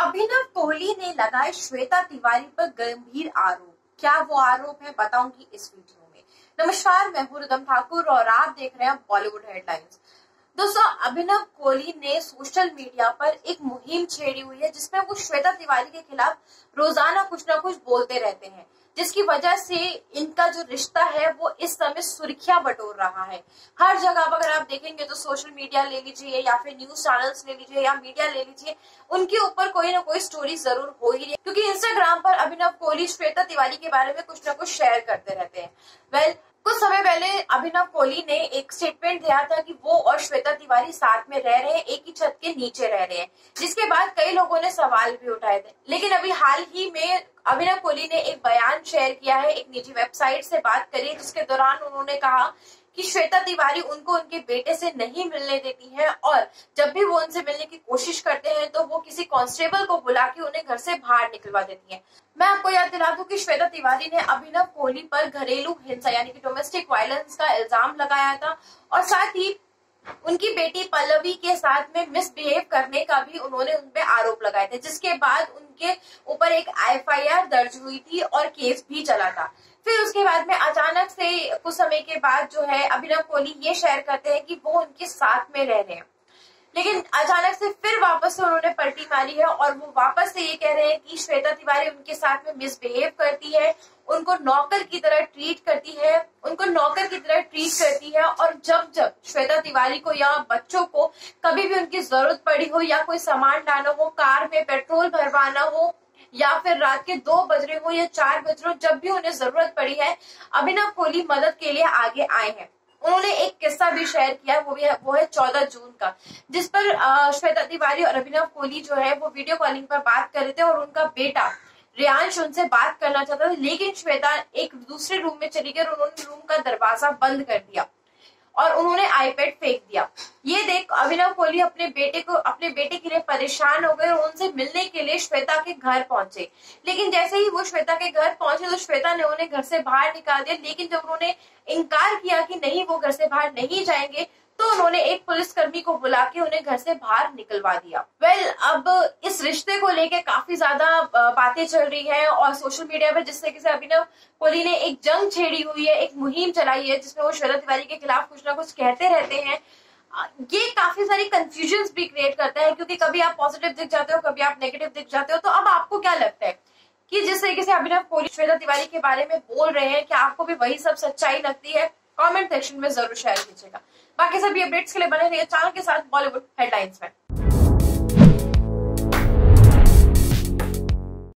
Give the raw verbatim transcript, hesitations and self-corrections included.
अभिनव कोहली ने लगाए श्वेता तिवारी पर गंभीर आरोप। क्या वो आरोप है, बताऊंगी इस वीडियो में। नमस्कार, मैं हूं रिदम ठाकुर और आप देख रहे हैं बॉलीवुड हेडलाइंस। दोस्तों, अभिनव कोहली ने सोशल मीडिया पर एक मुहिम छेड़ी हुई है जिसमें वो श्वेता तिवारी के खिलाफ रोजाना कुछ ना कुछ बोलते रहते हैं, जिसकी वजह से इनका जो रिश्ता है वो इस समय सुर्खियां बटोर रहा है। हर जगह पर अगर आप देखेंगे तो सोशल मीडिया ले लीजिए या फिर न्यूज चैनल्स ले लीजिए या मीडिया ले लीजिए, उनके ऊपर कोई ना कोई स्टोरी जरूर हो ही रही है, क्योंकि इंस्टाग्राम पर अभिनव कोहली श्वेता तिवारी के बारे में कुछ ना कुछ शेयर करते रहते हैं। वेल well, कुछ समय पहले अभिनव कोहली ने एक स्टेटमेंट दिया था कि वो और श्वेता तिवारी साथ में रह रहे हैं, एक ही छत के नीचे रह रहे हैं, जिसके बाद कई लोगों ने सवाल भी उठाए थे। लेकिन अभी हाल ही में अभिनव कोहली ने एक बयान शेयर किया है, एक निजी वेबसाइट से बात करी, जिसके दौरान उन्होंने कहा कि श्वेता तिवारी उनको उनके बेटे से नहीं मिलने देती है और जब भी वो उनसे मिलने की कोशिश करते हैं तो वो किसी कांस्टेबल को बुला के उन्हें घर से बाहर निकलवा देती हैं। मैं आपको याद दिला दूं कि श्वेता तिवारी ने अभिनव कोहली पर घरेलू हिंसा यानी कि डोमेस्टिक वायलेंस का इल्जाम लगाया था और साथ ही उनकी बेटी पल्लवी के साथ में मिसबिहेव करने का भी उन्होंने उनपे आरोप लगाए थे, जिसके बाद उनके ऊपर एक एफ आई आर दर्ज हुई थी और केस भी चला था। फिर उसके बाद में अचानक से कुछ समय के बाद जो है अभिनव कोहली ये शेयर करते हैं कि वो उनके साथ में रह रहे हैं, लेकिन अचानक से फिर वापस से उन्होंने पलटी मारी है और वो वापस से ये कह रहे हैं कि श्वेता तिवारी उनके साथ में मिसबिहेव करती है, उनको नौकर की तरह ट्रीट करती है, उनको नौकर की तरह ट्रीट करती है और जब जब श्वेता तिवारी को या बच्चों को कभी भी उनकी जरूरत पड़ी हो या कोई सामान लाना हो, कार में पेट्रोल भरवाना हो या फिर रात के दो बज रहे हो या चार बज रहे हो, जब भी उन्हें जरूरत पड़ी है अभिनव कोहली मदद के लिए आगे आए हैं। उन्होंने एक किस्सा भी शेयर किया, वो भी है वो है चौदह जून का, जिस पर श्वेता तिवारी और अभिनव कोहली जो है वो वीडियो कॉलिंग पर बात कर रहे थे और उनका बेटा रियांश उनसे बात करना चाहता था, लेकिन श्वेता एक दूसरे रूम में चली गई और उन्होंने रूम का दरवाजा बंद कर दिया और उन्होंने आईपैड फेंक दिया। ये देख अभिनव कोहली अपने बेटे को अपने बेटे के लिए परेशान हो गए और उनसे मिलने के लिए श्वेता के घर पहुंचे, लेकिन जैसे ही वो श्वेता के घर पहुंचे तो श्वेता ने उन्हें घर से बाहर निकाल दिया। लेकिन जब उन्होंने इनकार किया कि नहीं वो घर से बाहर नहीं जाएंगे तो उन्होंने एक पुलिसकर्मी को बुला के उन्हें घर से बाहर निकलवा दिया। वेल well, अब इस रिश्ते को लेके काफी ज्यादा बातें चल रही हैं और सोशल मीडिया पर जिस तरीके से अभिनव कोहली ने एक जंग छेड़ी हुई है, एक मुहिम चलाई है जिसमें वो श्वेता तिवारी के खिलाफ कुछ ना कुछ कहते रहते हैं, ये काफी सारी कंफ्यूजन भी क्रिएट करता है, क्योंकि कभी आप पॉजिटिव दिख जाते हो, कभी आप नेगेटिव दिख जाते हो। तो अब आपको क्या लगता है कि जिस तरीके से अभिनव कोहली श्वेता तिवारी के बारे में बोल रहे हैं, क्या आपको भी वही सब सच्चाई लगती है? कमेंट सेक्शन में जरूर शेयर कीजिएगा। बाकी सभी अपडेट्स के लिए बने रहिए चैनल के साथ बॉलीवुड हेडलाइंस में।